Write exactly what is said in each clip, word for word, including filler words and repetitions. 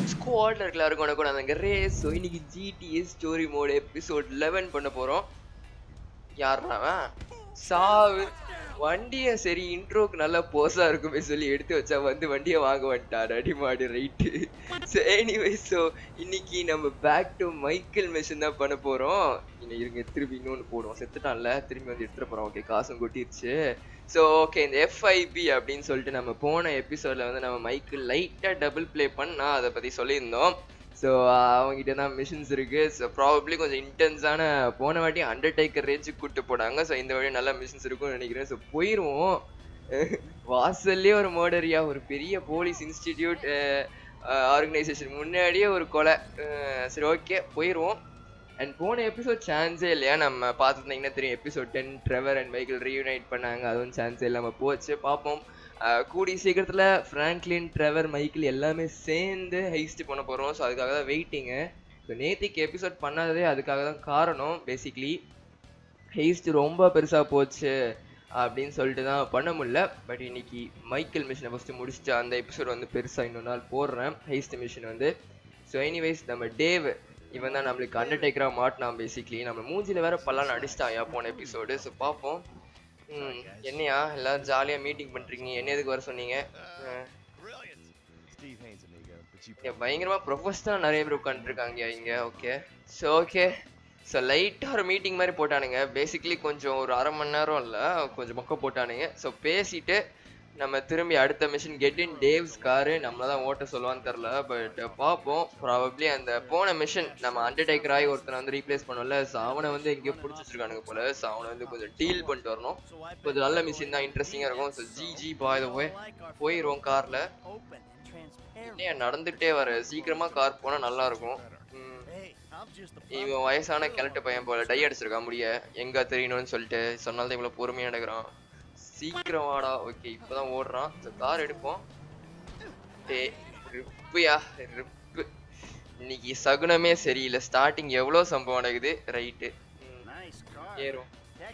ஸ்குவாட்ல இருக்க எல்லாருக்கும் வணக்கம். நான் ரேஸ். ஸோ இன்னைக்கு GTA story mode episode eleven பண்ண போறோம். யாருனாவா சாவு வண்டியை சரி இன்ட்ரோக்கு நல்லா போஸா இருக்குமே சொல்லி எடுத்து வச்சா வந்து வண்டியை வாங்க வந்துட்டார் அடிமாடு ரைட்டு. ஸோ எனிவேஸ் ஸோ இன்னைக்கு நம்ம பேக் டு மைக்கேல் மிஷன் தான் பண்ண போறோம். இன்னும் இருங்க திருப்பி இன்னொன்று போடுவோம். செத்துட்டான்ல திரும்பி வந்து எடுத்துட்டு போறோம். ஓகே காசும் கொட்டிருச்சு. ஸோ ஓகே இந்த எஃப்ஐபி அப்படின்னு சொல்லிட்டு நம்ம போன எபிசோட்ல வந்து நம்ம மைக்கிள் லைட்டாக டபுள் ப்ளே பண்ணா அதை பற்றி சொல்லியிருந்தோம். ஸோ அவங்ககிட்ட தான் மிஷின்ஸ் இருக்கு. ஸோ ப்ராபப்ளி கொஞ்சம் இன்டென்ஸான போன வாட்டி அண்டர்டேக்கர் ரேஞ்சுக்கு கூப்பிட்டு போனாங்க. ஸோ இந்த வாட்டி நல்ல மிஷின்ஸ் இருக்கும்னு நினைக்கிறேன். ஸோ போயிடுவோம். வாசல்லே ஒரு மர்டரியா, ஒரு பெரிய போலீஸ் இன்ஸ்டிடியூட் ஆர்கனைசேஷன் முன்னாடியே ஒரு கொலை. சரி ஓகே போயிடுவோம். அண்ட் போன எபிசோட் சான்ஸே இல்லையா, நம்ம பார்த்துருந்தீங்கன்னா தெரியும். Episode ten Trevor and Michael reunite பண்ணாங்க. அதுவும் சான்ஸே இல்லாமல் போச்சு. பார்ப்போம் கூடி சீக்கிரத்தில் ஃப்ராங்க்லின் ட்ரெவர் மைக்கேல் எல்லாமே சேர்ந்து ஹைஸ்ட் பண்ண போகிறோம். ஸோ அதுக்காக தான் வெயிட்டிங்கு. ஸோ நேத்திக்கு எபிசோட் பண்ணாததே அதுக்காக தான் காரணம். பேசிக்லி ஹைஸ்ட் ரொம்ப பெருசாக போச்சு அப்படின்னு சொல்லிட்டு தான் பண்ண முடியல. பட் இன்னைக்கு மைக்கேல் மிஷினை ஃபஸ்ட்டு முடிச்சுட்டு அந்த எபிசோட் வந்து பெருசாக இன்னொரு நாள் போடுறேன் ஹைஸ்ட் மிஷின் வந்து. ஸோ எனிவைஸ் நம்ம டேவ் இவன் தான் நம்மளுக்கு அண்டர்டேக்கராக மாட்டினான். பேசிக்லி நம்ம மூஞ்சியில் வேற பல்லான்னு அடிச்சிட்டாயா போன எபிசோடு. ஸோ பார்ப்போம். ம் என்னையா எல்லாரும் ஜாலியாக மீட்டிங் பண்ணுறீங்க, என்ன எதுக்கு வர சொன்னீங்க? பயங்கரமாக ப்ரொஃபஷனலாக நிறைய பேர் உட்காந்துருக்காங்க இங்கே. ஓகே ஸோ ஓகே ஸோ லைட்டாக ஒரு மீட்டிங் மாதிரி போட்டானுங்க. பேசிக்லி கொஞ்சம் ஒரு அரை மணி நேரம் இல்லை கொஞ்சம் மொக்க போட்டானுங்க. ஸோ பேசிட்டு நம்ம திரும்பி அடுத்த mission get in Dave's car நம்மள தான் ஓட்ட சொல்லுவான்னு தெரில. பட் பார்ப்போம். ப்ராபப்ளி அந்த போன மிஷின் நம்ம அண்டர்டேக்கர் ஆகி ஒருத்தனை வந்து ரீப்ளேஸ் பண்ணோம்ல. ஸோ அவனை வந்து எங்கேயோ பிடிச்சி வச்சிருக்கானுங்க போல. ஸோ அவனை வந்து கொஞ்சம் டீல் பண்ணிட்டு வரணும். கொஞ்சம் நல்ல மிஷின் தான், இன்ட்ரெஸ்டிங்காக இருக்கும். ஸோ ஜி ஜி பாய் த போய் போயிடுவோம் காரில். இல்லையா நடந்துகிட்டே வர சீக்கிரமாக கார் போனால் நல்லா இருக்கும். இவன் வயசான கிழட்டு பையன் போல டை அடிச்சிருக்கான் முடிய எங்கே தெரியணும்னு சொல்லிட்டு சொன்னால்தான் இவ்வளோ பொறுமையாக நடக்கிறான். சீக்கிரம் வாடா. ஓகே இப்போதான் ஓடுறான். கார் எடுப்போம். டே ரிப்புயா ரிப்பு. இன்னைக்கு சகுனமே சரியில்லை. ஸ்டார்டிங் எவ்வளோ சம்பவம் நடக்குது. ரைட்டு ஏறும்.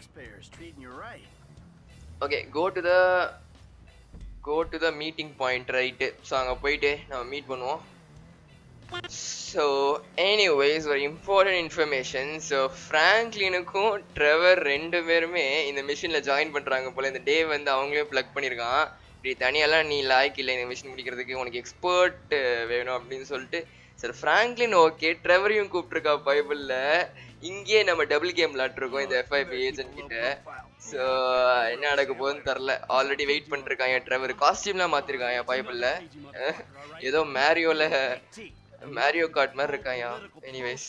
Okay go to the go to the meeting point. Right so அங்கே போயிட்டு நம்ம மீட் பண்ணுவோம். ஸோ எனிவேஸ் ஒரு இம்பார்ட்டன்ட் இன்ஃபர்மேஷன். ஸோ ஃப்ராங்க்லினுக்கும் ட்ரெவர் ரெண்டு பேருமே இந்த மிஷினில் ஜாயின் பண்ணுறாங்க போல். இந்த டே வந்து அவங்களே ப்ளக் பண்ணியிருக்கான். இப்படி தனியெல்லாம் நீ லாய்க்கு இல்லை இந்த மிஷின் முடிக்கிறதுக்கு, உனக்கு எக்ஸ்பர்ட் வேணும் அப்படின்னு சொல்லிட்டு. சார் ஃப்ராங்க்லின் ஓகே ட்ரெவரையும் கூப்பிட்ருக்கா பைபிளில். இங்கேயே நம்ம டபுள் கேம் விளாட்ருக்கோம் இந்த எஃப்ஐபி ஏஜென்ட் கிட்ட. ஸோ என்ன நடக்க போகுதுன்னு தெரில. ஆல்ரெடி வெயிட் பண்ணிருக்காங்க. ட்ரெவர் காஸ்டியூம்லாம் மாற்றிருக்காங்க பைபிளில். ஏதோ மேரியோவில் மேரியோ கார்ட் மாதிரி இருக்காயா. எனிவேஸ்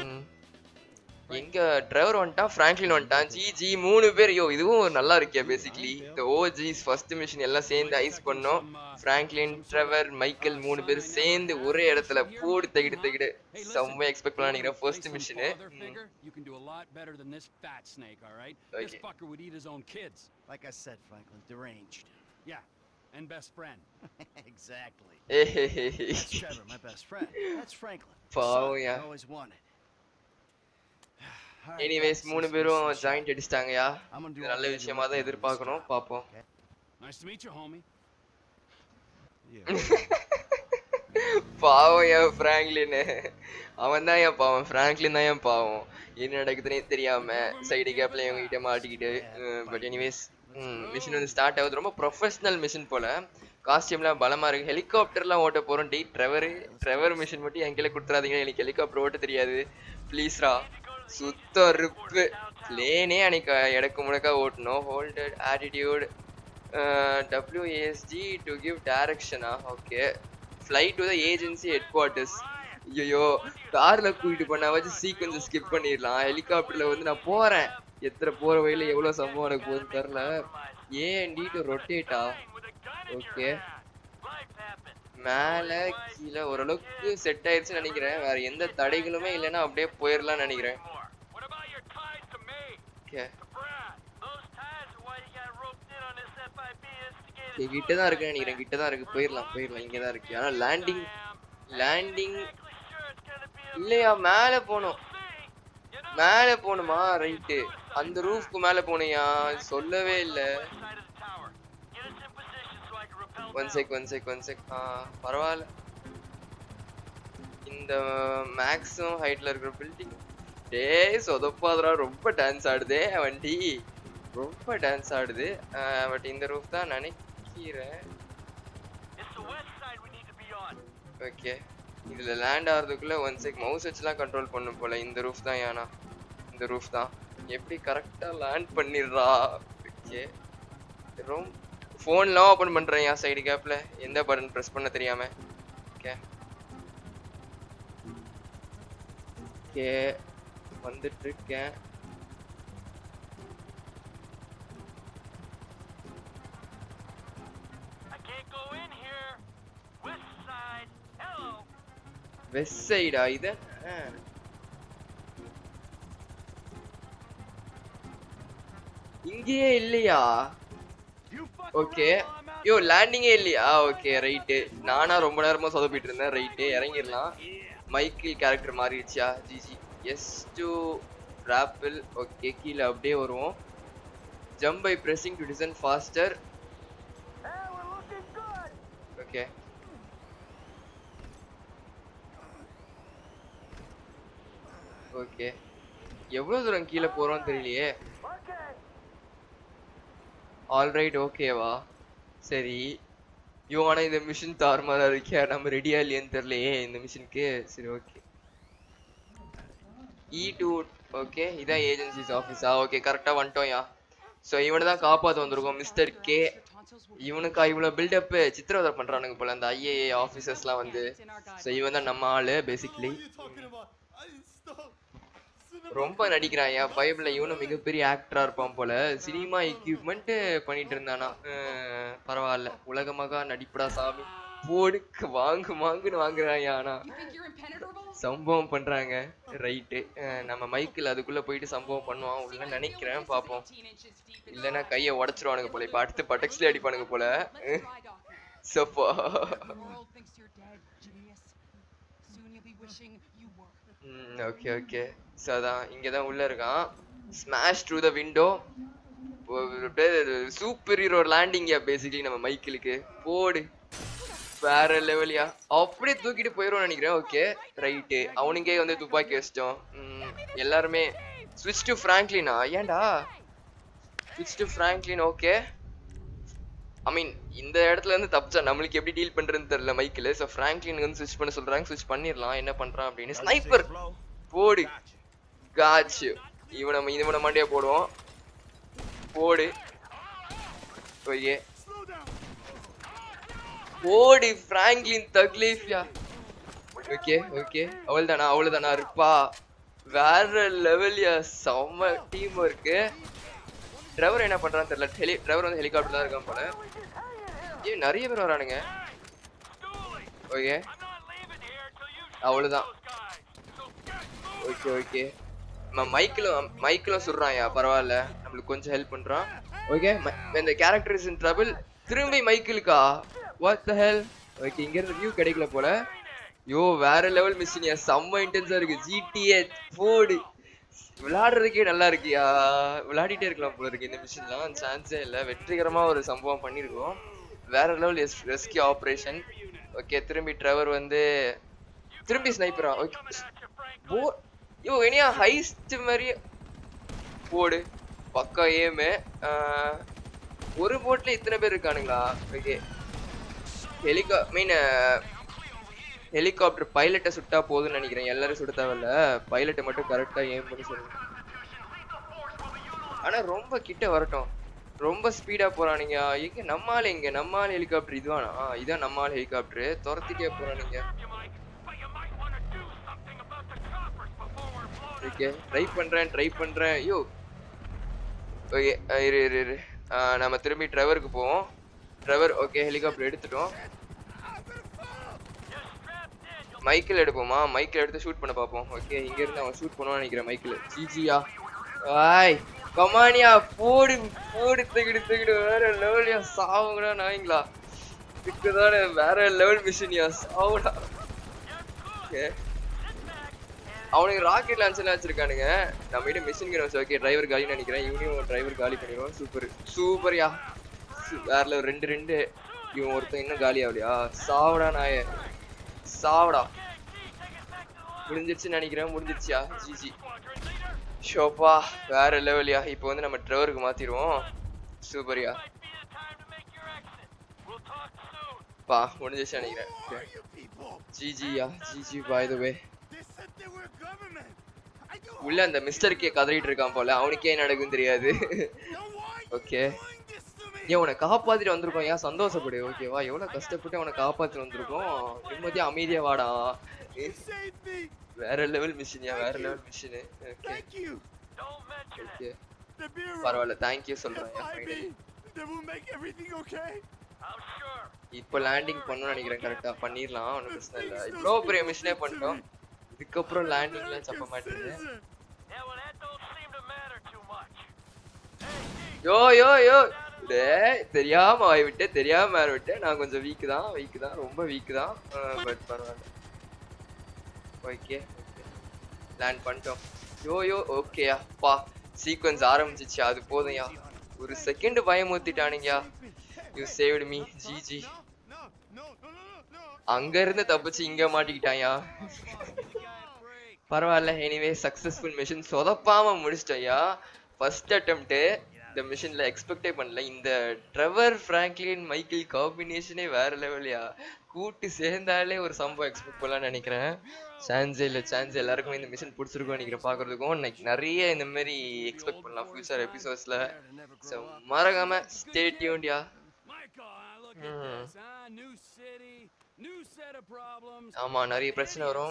எங்க டிரைவர் வந்துட்டான், ஃப்ராங்க்லின் வந்துட்டான், ஜி ஜி மூணு பேர். யோ இதுவும் நல்லா இருக்கியா. பேசிக்லி இந்த ஓஜிஸ் ஃபர்ஸ்ட் மிஷின் எல்லாம் சேர்ந்து ஐஸ் பண்ணோம். ஃப்ராங்க்லின் ட்ரெவர் மைக்கேல் மூணு பேர் சேர்ந்து ஒரே இடத்துல போடு தகிடு தகிடு செம்ம எக்ஸ்பெக்ட் பண்ண நினைக்கிறேன் first mission. And best friend. Exactly. Hey. That's Trevor, my best friend. That's Franklin. பாவுயா. Always wanted. Anyways மூணு பேரும் ஜாயிண்ட் அடிச்சிட்டாங்கயா. இது நல்ல விஷயமா தான் எதிர்பார்க்கணும். பாப்போம். Nice to meet you, homie. பாவுயா ஃப்ராங்க்லின். அவன் தான் ஏன் பாவம், ஃப்ராங்க்லின் தான் ஏன் பாவம். என்ன நடக்குதுன்னே தெரியாம சைடு கேப்ல இவங்க கிட்ட மாட்டிக்கிட்டு. பட் எனிவேஸ் மிஷின் வந்து ஸ்டார்ட் ஆகுது. ரொம்ப ப்ரொஃபஷனல் மிஷின் போல. காஸ்டியூம்லாம் பலமா இருக்கு. ஹெலிகாப்டர்லாம் ஓட்ட போறோம். டே ட்ரெவர் ட்ரெவர் மிஷின் மட்டும் என் கையில கொடுத்துறாதீங்க, எனக்கு ஹெலிகாப்டர் ஓட்ட தெரியாது ப்ளீஸ்ரா. சுத்த ரிப்பு. பிளேனே அன்னைக்கு இடக்கு முடக்கா ஓட்டணும். ஹோல்டட் ஆட்டிடியூட் டபிள்யூஏஎஸ்டி டு கிவ் டைரக்ஷனா. Okay flight to the agency headquarters. ஐயோ கார்ல கூட்டிட்டு பண்ணா வச்சு சீக்வன்ஸை ஸ்கிப் பண்ணிடலாம். ஹெலிகாப்டர்ல வந்து நான் போறேன். எத்தனை போற வழியில எவ்வளவு சம்பவம் எனக்கு போகுதுன்னு தெரியல. ஏன் டி டு ரொட்டேட்டா. ஓகே மேல கீழே ஓரளவுக்கு செட் ஆயிடுச்சுன்னு நினைக்கிறேன். வேற எந்த தடைகளுமே இல்லைன்னா அப்படியே போயிடலாம்னு நினைக்கிறேன். கிட்டதான் இருக்குன்னு நினைக்கிறேன். கிட்டதான் இருக்கு. போயிடலாம் போயிடலாம் இங்கதான் இருக்கு. ஆனா லேண்டிங் லேண்டிங் இல்லையா. மேல போனோம் மேல போணுமா. ரைட்டு அந்த ரூஃப்க்கு மேல போனியா சொல்லவே இல்ல. One check one check one check. ஆ பரவாயில்ல. இந்த மேக்ஸிமம் ஹைட்ல இருக்கிற பில்டிங். டேய் சொதப்பாதடா, ரொம்ப டான்ஸ் ஆடுதே வண்டி, ரொம்ப டான்ஸ் ஆடுது. பட் இந்த ரூஃப் தான் நினைக்கிறேன். ஓகே, இதுல லேண்ட் ஆகிறதுக்குள்ள ஒன் செக் மவுஸ் வச்சுலாம் கண்ட்ரோல் பண்ணும் போல. இந்த ரூஃப் தான் ஏனா, இந்த ரூஃப் தான். எப்படி கரெக்டா லேண்ட் பண்ணிடுறா. ஓகே, ரொம்ப ஃபோன்லாம் ஓப்பன் பண்றேன் என் சைடு கேப்ல, எந்த பட்டன் ப்ரெஸ் பண்ண தெரியாம. ஓகே ஓகே வந்துட்டு இருக்கேன். வெஸ்ட் சைடா இது? இங்கேயே இல்லையா? ஓகே, யோ லேண்டிங்கே இல்லையா? ஓகே ரைட்டு, நானா ரொம்ப நேரமா சொதப்பிட்டு இருந்தேன். ரைட்டு, இறங்கிடலாம். மைக்கிள் கேரக்டர் மாறிடுச்சா? GG. S to rappel. Okay, கீழே அப்படியே வருவோம். Jump by pressing to descend faster. Okay okay, எவ்வளவு தூரம் கீழே போறோம்னு தெரியலையே. ஆல்ரைட், ஓகேவா? சரி, யோ ஆனா இந்த மிஷின் தாறுமாறா இருக்கியா? நம்ம ரெடியா இல்லையான்னு தெரியலையே இந்த மிஷினுக்கு. சரி ஓகே, இ டூ. ஓகே, இதான் ஏஜென்சிஸ் ஆஃபீஸா? ஓகே கரெக்டா வந்துட்டோம்யா. ஸோ இவனை தான் காப்பாற்ற வந்திருக்கோம், மிஸ்டர் கே. இவனுக்கா இவ்வளோ பில்டப்பு? சித்திரவதை பண்றானுங்க போல அந்த ஐஏஏ ஆஃபீஸர்ஸ்லாம் வந்து. ஸோ இவன் தான் நம்ம ஆளு பேசிக்லி. ரொம்ப நடிக்கிறான்யா பைபிள்ல. இவனும் மிகப்பெரிய ஆக்டரா இருப்பான் போல. சினிமா எக்யூப்மெண்ட் பண்ணிட்டு இருந்தானா. பரவாயில்ல, உலகமாக நடிப்புடா சாமி. போடுக்கு வாங்கு வாங்குன்னு வாங்குறான்யா. ஆனா சம்பவம் பண்றாங்க. ரைட்டு, நம்ம மைக்கிள் அதுக்குள்ள போயிட்டு சம்பவம் பண்ணுவான் உள்ள நினைக்கிறேன். பாப்போம், இல்லைன்னா கையை உடச்சிருவானுங்க போல. இப்ப அடுத்து பட்டக்ஸ்ல அடிப்பானுங்க போல. சப்பா. ஓகே ஓகே, ஸோ அதான் இங்கே தான் உள்ள இருக்கான். Smash through the window. Super hero லேண்டிங்யா பேசிக்கலி நம்ம மைக்கிளுக்கு. போடு, வேற லெவலியா. அப்படியே தூக்கிட்டு போயிடுவோம்னு நினைக்கிறேன். ஓகே ரைட்டு, அவனுக்கே வந்து துப்பாக்கி வச்சிட்டோம். எல்லாருமே ஸ்விட்ச் டு ஃப்ராங்க்லினா? ஏன்டா ஸ்விட்ச் டு ஃப்ராங்க்லின்? ஓகே, ஐ மீன் இந்த இடத்துல இருந்து தப்பிச்சா நம்மளுக்கு எப்படி டீல் பண்றதுன்னு தெரியல மைக்கிள். ஸோ ஃப்ராங்க்லின் வந்து ஸ்விட்ச் பண்ண சொல்றாங்க. ஸ்விட்ச் பண்ணிடலாம். என்ன பண்றான் அப்படின்னு. ஸ்னைப்பர். போடு, காச்சு. இவனை இவனை மண்டியா போடுவோம். போடு. ஓகே, போடு ஃப்ராங்க்லின் தக்லீஃப்யா. ஓகே ஓகே, அவள் தானா? அவளு தானா இருப்பா? வேற லெவல்யா, செம்ம டீம் ஒர்க்கு. டிரைவர் என்ன பண்றான்னு தெரியல. ஹெலி டிரைவர் வந்து ஹெலிகாப்டர் தான் இருக்கான் போல. ஏ நிறைய பேர் வரானுங்க. ஓகே, அவ்வளவுதான். ஓகே ஓகே, மைக்கிளும் மைக்கிளும் சொல்றான்யா. பரவாயில்ல, நம்மளுக்கு கொஞ்சம் ஹெல்ப் பண்றான். ஓகே, இந்த கேரக்டர் இஸ் இன் ட்ரபிள். திரும்பி மைக்கிளுக்கா? What the Hell? ஓகே, இங்க இருந்து வியூ கிடைக்கல போல. யோ வேற லெவல் மிஷின்யா, செம்ம இன்டென்ஸா இருக்கு. ஜிடிஏ போடு. விளையாடுறதுக்கே நல்லா இருக்கியா? விளையாடிட்டே இருக்கலாம் போல இருக்கு இந்த மிஷின்லாம். சான்ஸே இல்லை. வெற்றிகரமா ஒரு சம்பவம் பண்ணிருக்கோம். வேற லெவல் ரெஸ்கியூ ஆப்ரேஷன். ஓகே, திரும்பி டிரைவர் வந்து திரும்பி ஸ்னைப்பரா? ஓகே, போ யோ இனியா ஹைஸ்ட் மாதிரி. போடு, பக்கா ஏமு. ஒரு போட்ல இத்தனை பேர் இருக்கானுங்களா? ஓகே, ஹெலிகா மீன் ஹெலிகாப்டர் பைலட்டை சுட்டா போதும்னு நினைக்கிறேன். எல்லாரும் சுட தேவையில்ல, பைலட்டை மட்டும் கரெக்டா ஏம் பண்ணி சொல்லுங்க. ஆனா ரொம்ப கிட்ட வரட்டும். ரொம்ப ஸ்பீடா போறானுங்க. எங்க நம்மால எங்க நம்மால ஹெலிகாப்டர் இதுவானா? இதான் நம்மால ஹெலிகாப்டர். துரத்திட்டே போறானுங்க. ஓகே, ட்ரை பண்றேன் ட்ரை பண்றேன். ஐயோ ஓகே, இரு இரு இரு நம்ம திரும்பி டிரைவருக்கு போவோம். டிரைவர் ஓகே, ஹெலிகாப்டர் எடுத்துட்டோம். மைக்கிள் எடுப்போமா? மைக்கிள் எடுத்து ஷூட் பண்ண பார்ப்போம். ஓகே, இங்க இருந்து அவன் ஷூட் பண்ணுவான்னு நினைக்கிறேன் மைக்கிள். ஜிஜியா, ஆய் கமானியா. போடு போடு, தூக்கிடு தூக்கிடு. வேற லெவலியா, சாவுங்கடா நாய்ங்களா. இதுதானே வேற லெவல் மிஷினியா, சாவுடா. ஓகே, அவனுக்கு ராக்கெட் லான்ச்சர்லாம் வச்சிருக்கானுங்க. நம்ம கிட்ட மிஷின் கன் வச்சு. ஓகே, டிரைவர் காலின்னு நினைக்கிறேன். இவனையும் டிரைவர் காலி பண்ணிடுவோம். சூப்பர் சூப்பர்யா, வேற லெவல். ரெண்டு ரெண்டு. இவன் ஒருத்தன் இன்னும் காலி ஆகலையா? சாவுடா நாயே, சாவுடா. முடிஞ்சிருச்சுன்னு நினைக்கிறேன். முடிஞ்சிருச்சியா? ஜிஜி. ஷோப்பா வேற லெவலியா. இப்போ வந்து நம்ம ட்ரெவருக்கு மாத்திடுவோம். சூப்பரியா. பா முடிஞ்சிருச்சு நினைக்கிறேன். ஜிஜியா. GG by the way. உள்ள அந்த மிஸ்டர் கே கதறிட்டு இருக்கான் போல. அவனுக்கே என்ன நடக்குன்னு தெரியாது. ஓகே. ஏன் உன்னை காப்பாத்திட்டு வந்திருக்கோம். ஏன் சந்தோஷப்படு. ஓகேவா? எவ்வளவு கஷ்டப்பட்டு அவனை காப்பாத்திட்டு வந்திருக்கோம். நிம்மதியா அமைதியா வாடா. வேற லெவல் மிஷின்யா. வேற லெவல் மிஷின். ஓகே ஓகே பரவாயில்ல. தேங்க்யூ சொல்றேன். இப்போ லேண்டிங் பண்ணணும்னு நினைக்கிறேன். கரெக்டா பண்ணிடலாம். ஒன்றும் பிரச்சனை இல்லை. இவ்வளோ பெரிய மிஷினே பண்ணிட்டோம். இதுக்கப்புறம் லேண்டிங்லாம் சப்ப மாட்டேங்குது. யோ யோ யோ டேய் தெரியாம வாய் விட்டு தெரியாம மேல விட்டு. நான் கொஞ்சம் வீக் தான் வீக் தான் ரொம்ப வீக் தான். பட் பரவாயில்ல. ஓகே ஓகே லேண்ட் பண்ணிட்டோம். யோ யோ ஓகேயா. பா சீக்வன்ஸ் ஆரம்பிச்சிச்சு. அது போதும்யா. ஒரு செகண்ட் பயமுறுத்திட்டானுங்கயா. You saved me. ஜிஜி. அங்க இருந்து தப்பிச்சு இங்க மாட்டிக்கிட்டாயா. பரவாயில்ல. எனிவே சக்சஸ்ஃபுல் மிஷன் சொதப்பாம முடிச்சிட்டயா. ஃபர்ஸ்ட் அட்டெம்ப்ட் இந்த மிஷன்ல எக்ஸ்பெக்டே பண்ணல. இந்த ட்ரெவர் பிராங்க்லின் மைக்கேல் காம்பினேஷனே வேற லெவலியா. கூட்டு சேர்ந்தாலே ஒரு சம்பவம் எக்ஸ்பெக்ட் பண்ணலாம்னு நினைக்கிறேன். சான்ஸே இல்லை சான்ஸ். எல்லாருக்குமே இந்த மிஷன் பிடிச்சிருக்கும் நினைக்கிறேன். பார்க்கறதுக்கும் நிறைய இந்த மாதிரி எக்ஸ்பெக்ட் பண்ணலாம் ஃபியூச்சர் எபிசோட்ஸ்ல. ஸோ மறக்காம ஸ்டே டியூன்ட்யா. ஆமா நிறைய பிரச்சனை வரும்.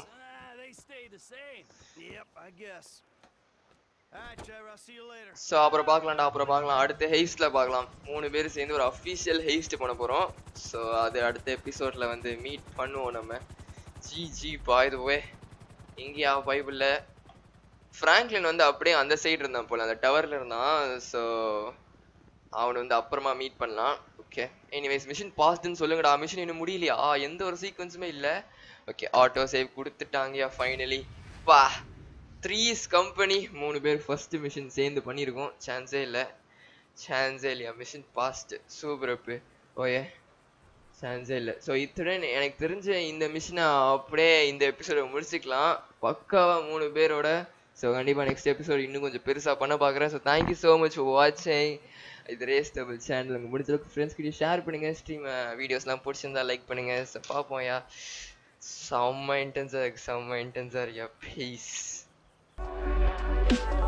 ஸோ அப்புறம் பார்க்கலாம்டா. அப்புறம் பார்க்கலாம். அடுத்த ஹெய்ஸ்ட்ல பார்க்கலாம். மூணு பேர் சேர்ந்து ஒரு அஃபீஷியல் ஹெய்ஸ்ட் பண்ண போறோம். ஸோ அது அடுத்த எபிசோட்ல வந்து மீட் பண்ணுவோம் நம்ம. G G bye the way. இங்கேயா பைபிள்ல ஃப்ராங்க்லின் வந்து அப்படியே அந்த சைடு இருந்தான் போல. அந்த டவர்ல இருந்தான். ஸோ அவனை வந்து அப்புறமா மீட் பண்ணலாம். ஓகே எனிவேஸ் மிஷன் பாஸ்ட்னு சொல்லுங்கடா. மிஷன் இன்னும் முடியலையா? எந்த ஒரு சீக்வன்ஸுமே இல்லை. ஓகே ஆட்டோ சேவ் கொடுத்துட்டாங்கயா ஃபைனலி. வா த்ரீஸ் கம்பெனி மூணு பேர் ஃபர்ஸ்ட் மிஷன் சேர்ந்து பண்ணியிருக்கோம். சான்ஸே இல்லை சான்ஸே இல்லையா. மிஷன் பாஸ்ட் சூப்பர் அப்பு. ஓயே சான்ஸே இல்லை. ஸோ இத்துடன் எனக்கு தெரிஞ்ச இந்த மிஷினை அப்படியே இந்த எபிசோடை முடிச்சுக்கலாம் பக்காவா மூணு பேரோட. ஸோ கண்டிப்பாக நெக்ஸ்ட் எபிசோட் இன்னும் கொஞ்சம் பெருசாக பண்ண பார்க்குறேன். So thank you so much for வாட்சிங். இது ரேஸ் டபுள் சேனல் உங்கள் முடிஞ்சளவுக்கு ஃப்ரெண்ட்ஸ் கிட்ட ஷேர் பண்ணுங்கள். ஸ்ட்ரீம் வீடியோஸ்லாம் பிடிச்சிருந்தா லைக் பண்ணுங்கள். ஸோ பார்ப்போம் யா. செம்ம இன்டென்ஸாக இருக்கு செம்ம இன்டென்ஸாக இருக்கியா. பீஸ்.